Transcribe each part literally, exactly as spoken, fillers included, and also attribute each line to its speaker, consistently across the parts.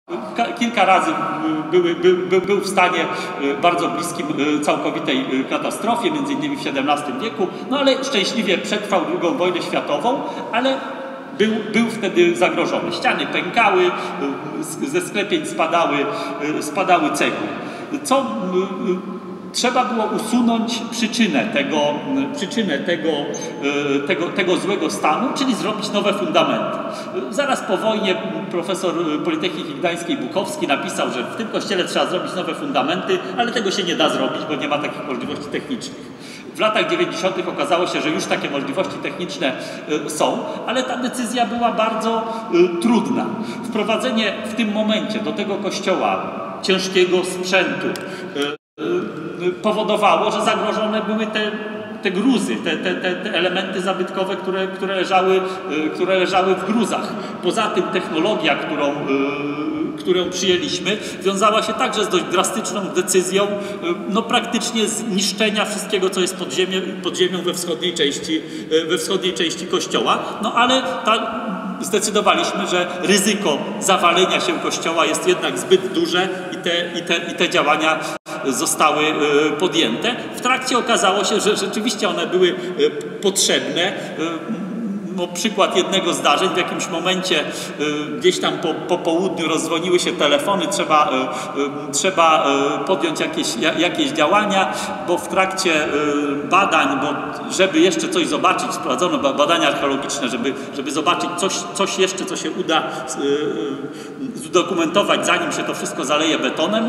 Speaker 1: Kilka razy były, by, był w stanie bardzo bliskim całkowitej katastrofie, między innymi w siedemnastym wieku, no ale szczęśliwie przetrwał drugą wojnę światową, ale był, był wtedy zagrożony. Ściany pękały, ze sklepień spadały, spadały cegły. Co trzeba było usunąć przyczynę tego, przyczynę tego, tego, tego złego stanu, czyli zrobić nowe fundamenty. Zaraz po wojnie profesor Politechniki Gdańskiej Bukowski napisał, że w tym kościele trzeba zrobić nowe fundamenty, ale tego się nie da zrobić, bo nie ma takich możliwości technicznych. W latach dziewięćdziesiątych okazało się, że już takie możliwości techniczne są, ale ta decyzja była bardzo trudna. Wprowadzenie w tym momencie do tego kościoła ciężkiego sprzętu powodowało, że zagrożone były te, te gruzy, te, te, te elementy zabytkowe, które, które, leżały, które leżały w gruzach. Poza tym technologia, którą, którą przyjęliśmy, wiązała się także z dość drastyczną decyzją no, praktycznie zniszczenia wszystkiego, co jest pod, ziemię, pod ziemią we wschodniej części, we wschodniej części kościoła. No ale ta, zdecydowaliśmy, że ryzyko zawalenia się kościoła jest jednak zbyt duże i te, i te, i te działania zostały podjęte. W trakcie okazało się, że rzeczywiście one były potrzebne. No, przykład jednego z zdarzeń, w jakimś momencie gdzieś tam po, po południu rozdzwoniły się telefony, trzeba, trzeba podjąć jakieś, jakieś działania, bo w trakcie badań, bo żeby jeszcze coś zobaczyć, prowadzono badania archeologiczne, żeby, żeby zobaczyć coś, coś jeszcze, co się uda zdokumentować, zanim się to wszystko zaleje betonem.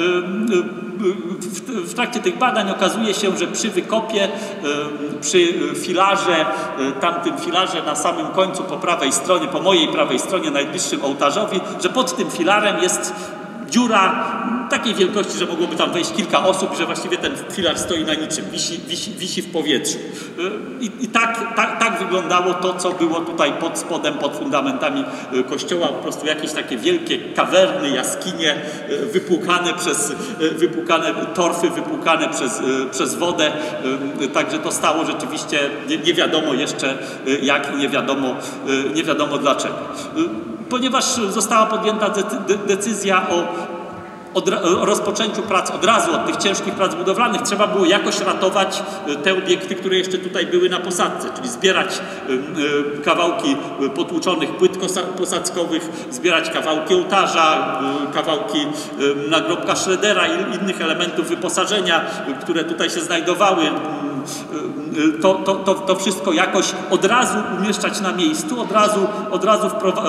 Speaker 1: W, w trakcie tych badań okazuje się, że przy wykopie, przy filarze, tamtym filarze na samym końcu po prawej stronie, po mojej prawej stronie, najbliższym ołtarzowi, że pod tym filarem jest dziura takiej wielkości, że mogłoby tam wejść kilka osób i że właściwie ten filar stoi na niczym, wisi, wisi, wisi w powietrzu. I, i tak, tak, tak wyglądało to, co było tutaj pod spodem, pod fundamentami kościoła. Po prostu jakieś takie wielkie kawerny, jaskinie wypłukane przez, wypłukane torfy, wypłukane przez, przez wodę. Także to stało rzeczywiście nie, nie wiadomo jeszcze jak i nie wiadomo, nie wiadomo dlaczego. Ponieważ została podjęta decyzja o, o rozpoczęciu prac od razu, od tych ciężkich prac budowlanych, trzeba było jakoś ratować te obiekty, które jeszcze tutaj były na posadzce, czyli zbierać kawałki potłuczonych płyt posadzkowych, zbierać kawałki ołtarza, kawałki nagrobka Schroedera i innych elementów wyposażenia, które tutaj się znajdowały. To, to, to, to wszystko jakoś od razu umieszczać na miejscu, od razu, od razu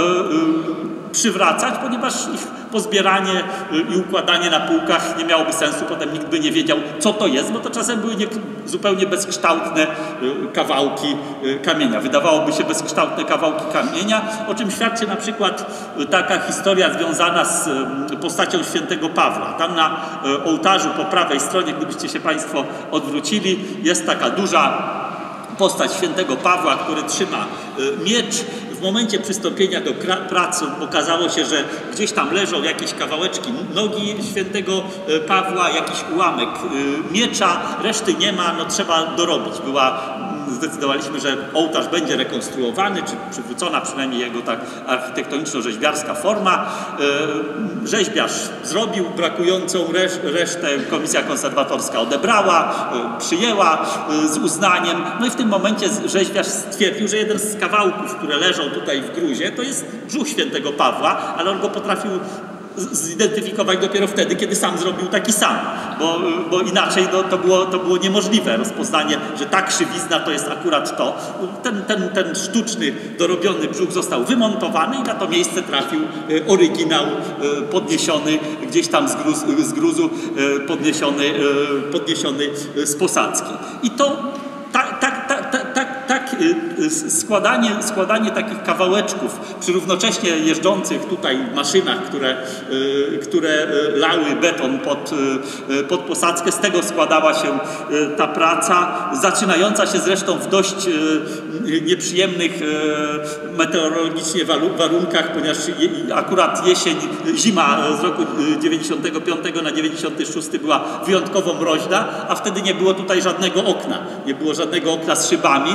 Speaker 1: przywracać, ponieważ ich pozbieranie i układanie na półkach nie miałoby sensu, potem nikt by nie wiedział, co to jest, bo to czasem były nie, zupełnie bezkształtne kawałki kamienia. Wydawałoby się bezkształtne kawałki kamienia, o czym świadczy na przykład taka historia związana z postacią świętego Pawła. Tam na ołtarzu po prawej stronie, gdybyście się Państwo odwrócili, jest taka duża postać świętego Pawła, który trzyma miecz. W momencie przystąpienia do pracy okazało się, że gdzieś tam leżą jakieś kawałeczki nogi świętego Pawła, jakiś ułamek miecza, reszty nie ma, no trzeba dorobić. Była, zdecydowaliśmy, że ołtarz będzie rekonstruowany, czy przywrócona przynajmniej jego tak architektoniczno-rzeźbiarska forma. Rzeźbiarz zrobił brakującą resz resztę, komisja konserwatorska odebrała, przyjęła z uznaniem. No i w tym momencie rzeźbiarz stwierdził, że jeden z kawałków, które leżą tutaj w gruzie, to jest brzuch świętego Pawła, ale on go potrafił zidentyfikować dopiero wtedy, kiedy sam zrobił taki sam, bo, bo inaczej no, to, było, to było niemożliwe rozpoznanie, że ta krzywizna to jest akurat to. Ten, ten, ten sztuczny, dorobiony brzuch został wymontowany i na to miejsce trafił oryginał podniesiony gdzieś tam z, gruz, z gruzu, podniesiony, podniesiony z posadzki. I to tak, tak, tak, tak, tak, tak składanie, składanie takich kawałeczków przy równocześnie jeżdżących tutaj maszynach, które, które lały beton pod, pod posadzkę, z tego składała się ta praca, zaczynająca się zresztą w dość nieprzyjemnych meteorologicznie warunkach, ponieważ akurat jesień, zima z roku dziewięćdziesiątego piątego na dziewięćdziesiąty szósty była wyjątkowo mroźna, a wtedy nie było tutaj żadnego okna, nie było żadnego okna z szybami.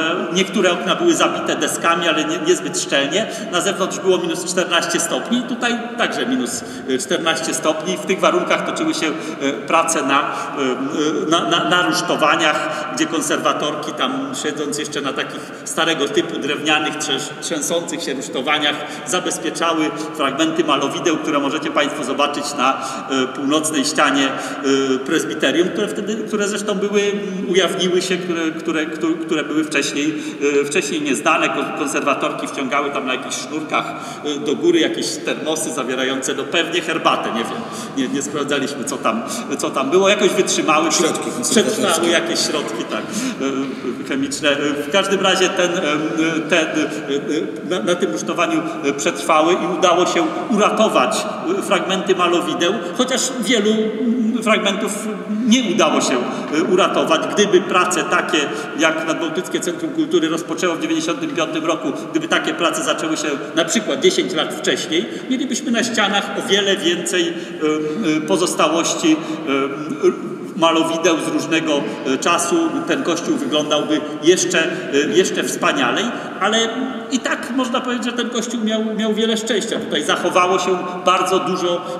Speaker 1: niektóre okna były zabite deskami, ale nie, niezbyt szczelnie. Na zewnątrz było minus czternaście stopni, tutaj także minus czternaście stopni. W tych warunkach toczyły się prace na, na, na, na rusztowaniach, gdzie konserwatorki tam, siedząc jeszcze na takich starego typu drewnianych, trzęsących się rusztowaniach, zabezpieczały fragmenty malowideł, które możecie Państwo zobaczyć na północnej ścianie prezbiterium, które wtedy, które zresztą były, ujawniły się, które, które, które, które były wcześniej, wcześniej nieznane. Konserwatorki wciągały tam na jakichś sznurkach do góry jakieś termosy zawierające, no pewnie herbatę, nie wiem, nie, nie sprawdzaliśmy, co tam, co tam było. Jakoś wytrzymały,
Speaker 2: środki
Speaker 1: przetrwały jakieś środki, tak, chemiczne. W każdym razie ten, ten, na, na tym rusztowaniu przetrwały i udało się uratować fragmenty malowideł, chociaż wielu fragmentów nie udało się uratować. Gdyby prace takie jak Nadbałtyckie Centrum Kultury rozpoczęło w dziewięćdziesiątym piątym roku, gdyby takie prace zaczęły się na przykład dziesięć lat wcześniej, mielibyśmy na ścianach o wiele więcej pozostałości malowideł z różnego czasu. Ten kościół wyglądałby jeszcze, jeszcze wspanialej, ale i tak można powiedzieć, że ten kościół miał, miał wiele szczęścia. Tutaj zachowało się bardzo dużo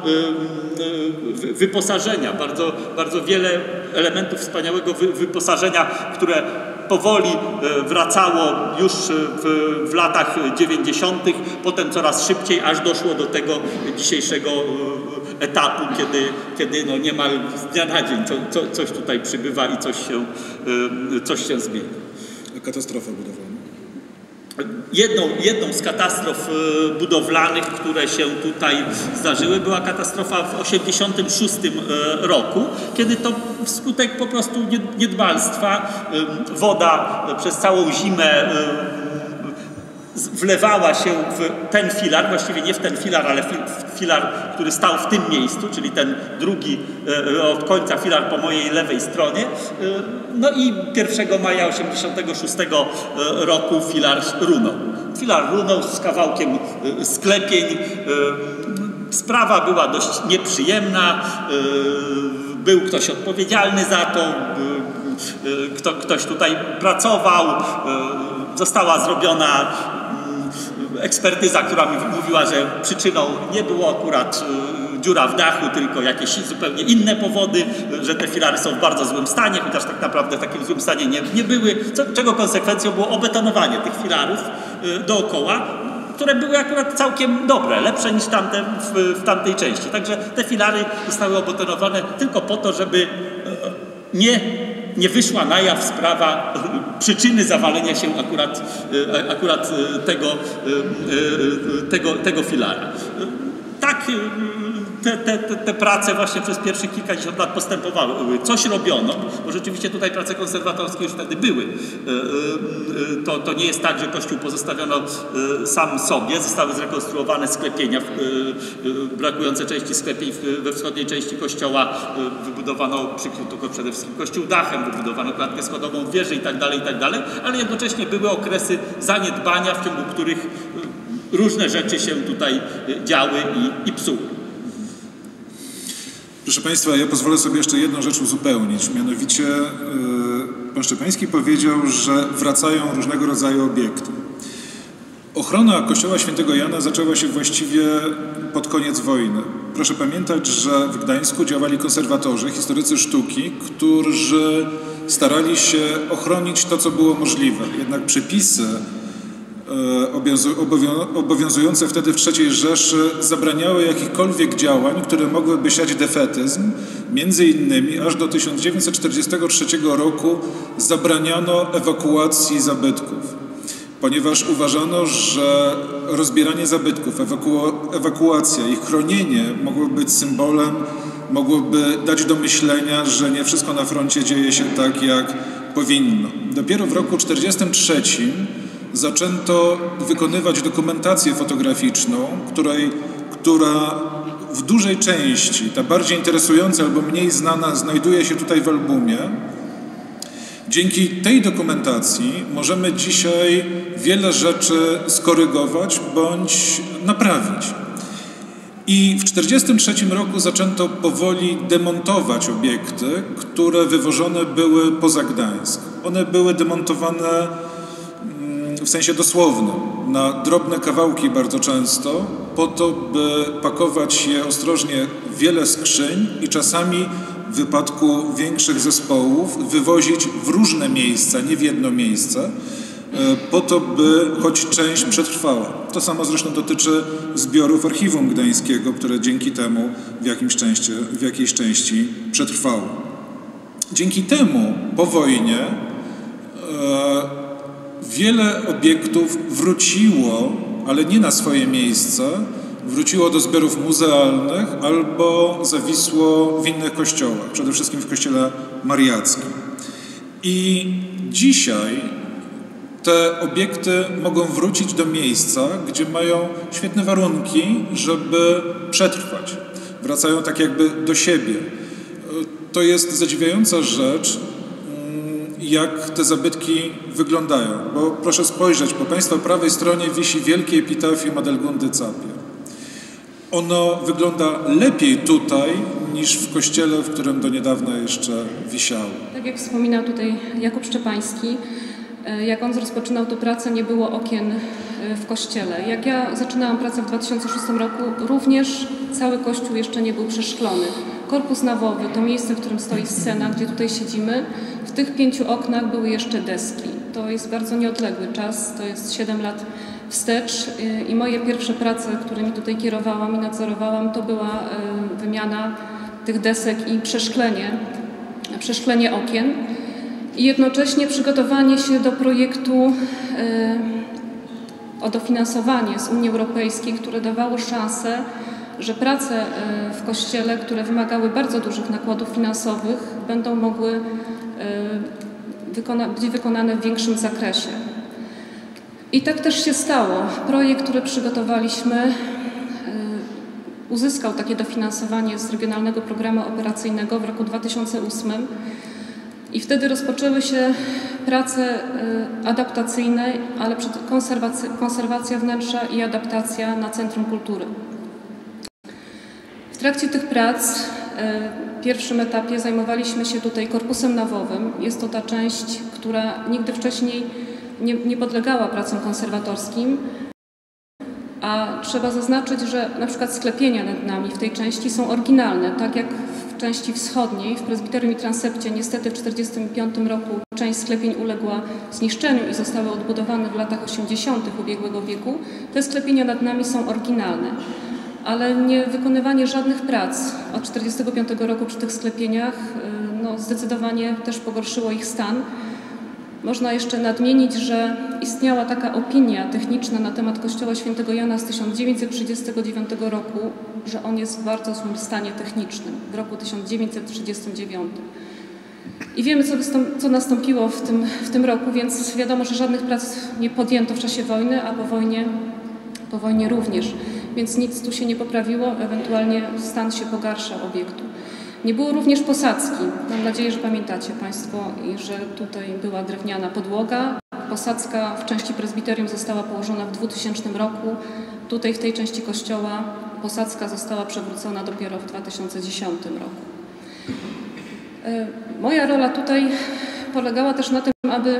Speaker 1: wyposażenia, bardzo, bardzo wiele elementów wspaniałego wyposażenia, które powoli wracało już w, w latach dziewięćdziesiątych, potem coraz szybciej, aż doszło do tego dzisiejszego etapu, kiedy, kiedy no niemal z dnia na dzień co, co, coś tutaj przybywa i coś się, coś się zmienia.
Speaker 2: Katastrofa budowlana.
Speaker 1: Jedną, jedną z katastrof budowlanych, które się tutaj zdarzyły, była katastrofa w osiemdziesiątym szóstym roku, kiedy to wskutek po prostu niedbalstwa woda przez całą zimę wlewała się w ten filar, właściwie nie w ten filar, ale w filar, który stał w tym miejscu, czyli ten drugi od końca filar po mojej lewej stronie. No i pierwszego maja osiemdziesiątego szóstego roku filar runął. Filar runął z kawałkiem sklepień. Sprawa była dość nieprzyjemna. Był ktoś odpowiedzialny za to. Kto, ktoś tutaj pracował. Została zrobiona ekspertyza, która mi mówiła, że przyczyną nie było akurat dziura w dachu, tylko jakieś zupełnie inne powody, że te filary są w bardzo złym stanie, chociaż tak naprawdę w takim złym stanie nie, nie były, co, czego konsekwencją było obetonowanie tych filarów dookoła, które były akurat całkiem dobre, lepsze niż tamte w, w tamtej części. Także te filary zostały obetonowane tylko po to, żeby nie nie wyszła na jaw sprawa przyczyny zawalenia się akurat, akurat tego, tego, tego filara. Tak, te, te, te prace właśnie przez pierwszych kilkadziesiąt lat postępowały. Coś robiono, bo rzeczywiście tutaj prace konserwatorskie już wtedy były. To, to nie jest tak, że kościół pozostawiono sam sobie. Zostały zrekonstruowane sklepienia, brakujące części sklepień we wschodniej części kościoła. Wybudowano, przykryto go przede wszystkim kościół dachem, wybudowano klatkę schodową w wieży i tak dalej, i tak dalej, ale jednocześnie były okresy zaniedbania, w ciągu których różne rzeczy się tutaj działy i, i psuły.
Speaker 2: Proszę Państwa, ja pozwolę sobie jeszcze jedną rzecz uzupełnić. Mianowicie yy, pan Szczepański powiedział, że wracają różnego rodzaju obiekty. Ochrona kościoła świętego Jana zaczęła się właściwie pod koniec wojny. Proszę pamiętać, że w Gdańsku działali konserwatorzy, historycy sztuki, którzy starali się ochronić to, co było możliwe. Jednak przepisy obowiązujące wtedy w trzeciej Rzeszy zabraniały jakichkolwiek działań, które mogłyby siać defetyzm. Między innymi aż do tysiąc dziewięćset czterdziestego trzeciego roku zabraniano ewakuacji zabytków, ponieważ uważano, że rozbieranie zabytków, ewaku- ewakuacja, ich chronienie mogłoby być symbolem, mogłoby dać do myślenia, że nie wszystko na froncie dzieje się tak, jak powinno. Dopiero w roku tysiąc dziewięćset czterdziestym trzecim zaczęto wykonywać dokumentację fotograficzną, której, która w dużej części, ta bardziej interesująca albo mniej znana, znajduje się tutaj w albumie. Dzięki tej dokumentacji możemy dzisiaj wiele rzeczy skorygować bądź naprawić. I w tysiąc dziewięćset czterdziestym trzecim roku zaczęto powoli demontować obiekty, które wywożone były poza Gdańsk. One były demontowane w sensie dosłownym, na drobne kawałki bardzo często, po to, by pakować je ostrożnie w wiele skrzyń i czasami w wypadku większych zespołów wywozić w różne miejsca, nie w jedno miejsce, po to, by choć część przetrwała. To samo zresztą dotyczy zbiorów Archiwum Gdańskiego, które dzięki temu w, jakimś części, w jakiejś części przetrwało. Dzięki temu po wojnie e, wiele obiektów wróciło, ale nie na swoje miejsca, wróciło do zbiorów muzealnych albo zawisło w innych kościołach, przede wszystkim w kościele mariackim. I dzisiaj te obiekty mogą wrócić do miejsca, gdzie mają świetne warunki, żeby przetrwać. Wracają tak jakby do siebie. To jest zadziwiająca rzecz, jak te zabytki wyglądają. Bo proszę spojrzeć, po Państwa prawej stronie wisi wielkie epitafium Adelgundy Capie. Ono wygląda lepiej tutaj niż w kościele, w którym do niedawna jeszcze wisiało.
Speaker 3: Tak jak wspominał tutaj Jakub Szczepański, jak on rozpoczynał tę pracę, nie było okien w kościele. Jak ja zaczynałam pracę w dwa tysiące szóstym roku, również cały kościół jeszcze nie był przeszklony. Korpus nawowy, to miejsce, w którym stoi scena, gdzie tutaj siedzimy, w tych pięciu oknach były jeszcze deski. To jest bardzo nieodległy czas, to jest siedem lat wstecz i moje pierwsze prace, którymi tutaj kierowałam i nadzorowałam, to była wymiana tych desek i przeszklenie, przeszklenie okien. I jednocześnie przygotowanie się do projektu e, o dofinansowanie z Unii Europejskiej, które dawało szansę, że prace e, w kościele, które wymagały bardzo dużych nakładów finansowych, będą mogły e, wykona- być wykonane w większym zakresie. I tak też się stało. Projekt, który przygotowaliśmy, e, uzyskał takie dofinansowanie z Regionalnego Programu Operacyjnego w roku dwa tysiące ósmym. I wtedy rozpoczęły się prace adaptacyjne, ale konserwacja, konserwacja wnętrza i adaptacja na Centrum Kultury. W trakcie tych prac w pierwszym etapie zajmowaliśmy się tutaj korpusem nawowym. Jest to ta część, która nigdy wcześniej nie, nie podlegała pracom konserwatorskim, a trzeba zaznaczyć, że na przykład sklepienia nad nami w tej części są oryginalne, tak jak w części wschodniej, w prezbiterium i transepcie. Niestety w tysiąc dziewięćset czterdziestym piątym roku część sklepień uległa zniszczeniu i zostały odbudowane w latach osiemdziesiątych ubiegłego wieku. Te sklepienia nad nami są oryginalne, ale nie wykonywanie żadnych prac od tysiąc dziewięćset czterdziestego piątego roku przy tych sklepieniach no, zdecydowanie też pogorszyło ich stan. Można jeszcze nadmienić, że istniała taka opinia techniczna na temat kościoła świętego Jana z tysiąc dziewięćset trzydziestego dziewiątego roku, że on jest w bardzo złym stanie technicznym w roku tysiąc dziewięćset trzydziestym dziewiątym. I wiemy, co, wystąp- co nastąpiło w tym, w tym roku, więc wiadomo, że żadnych prac nie podjęto w czasie wojny, a po wojnie, po wojnie również. Więc nic tu się nie poprawiło, ewentualnie stan się pogarsza obiektu. Nie było również posadzki. Mam nadzieję, że pamiętacie Państwo, i że tutaj była drewniana podłoga. Posadzka w części prezbiterium została położona w dwutysięcznym roku. Tutaj w tej części kościoła posadzka została przewrócona dopiero w dwa tysiące dziesiątym roku. Moja rola tutaj polegała też na tym, aby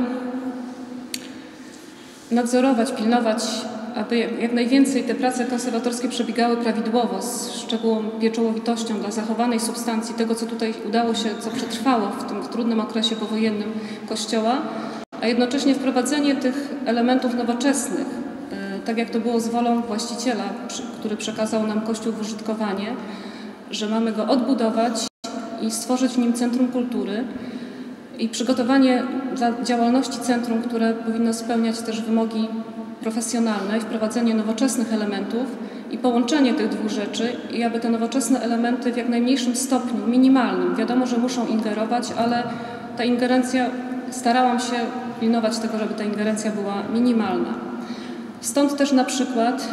Speaker 3: nadzorować, pilnować, aby jak najwięcej te prace konserwatorskie przebiegały prawidłowo, z szczególną pieczołowitością dla zachowanej substancji tego, co tutaj udało się, co przetrwało w tym trudnym okresie powojennym Kościoła, a jednocześnie wprowadzenie tych elementów nowoczesnych, tak jak to było z wolą właściciela, który przekazał nam Kościół w użytkowanie, że mamy go odbudować i stworzyć w nim Centrum Kultury, i przygotowanie dla działalności centrum, które powinno spełniać też wymogi profesjonalne, i wprowadzenie nowoczesnych elementów i połączenie tych dwóch rzeczy, i aby te nowoczesne elementy w jak najmniejszym stopniu, minimalnym, wiadomo, że muszą ingerować, ale ta ingerencja, starałam się pilnować tego, żeby ta ingerencja była minimalna. Stąd też na przykład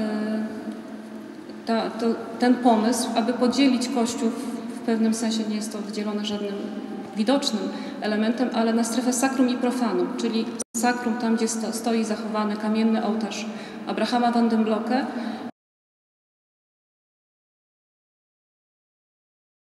Speaker 3: ta, to, ten pomysł, aby podzielić Kościół, w pewnym sensie nie jest to wydzielone żadnym widocznym elementem, ale na strefę sacrum i profanum, czyli sacrum tam, gdzie sto, stoi zachowany kamienny ołtarz Abrahama van den Blocke,